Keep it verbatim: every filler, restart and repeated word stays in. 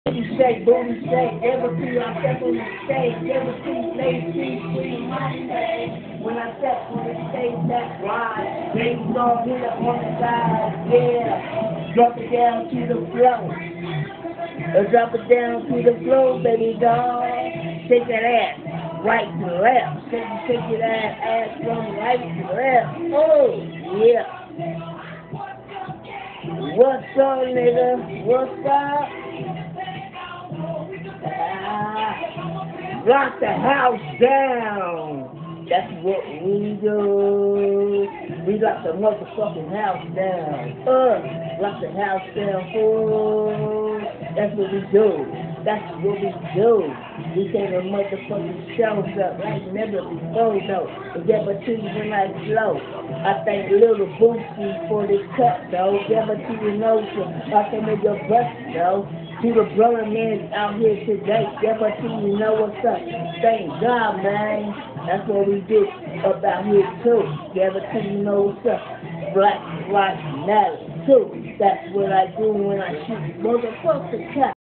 Booty shake, booty shake, ever see I step on the stage, ever see ladies free Monday. When I step on the stage, that's right. Ladies all hit up on the side, yeah. Drop it down to the floor. Uh, drop it down to the floor, baby doll. Shake that ass right to the left. Shake, shake that ass, ass from right to the left. Oh, yeah. What's up, nigga? What's up? Ah, lock the house down. That's what we do. We lock the motherfucking house down. Uh, lock the house down, fool. That's what we do. That's what we do. We take a motherfucking shows up like never before, though. And get my teeth when I slow. I thank Little Boosie for this cut, though. Get my teeth in motion. I can make your bust, though. To the brother men out here today, get my teeth, you know what's up. Thank God, man. That's what we do up out here, too. Get my teeth, you know what's up. Black, black, metal, too. That's what I do when I shoot motherfucker cut.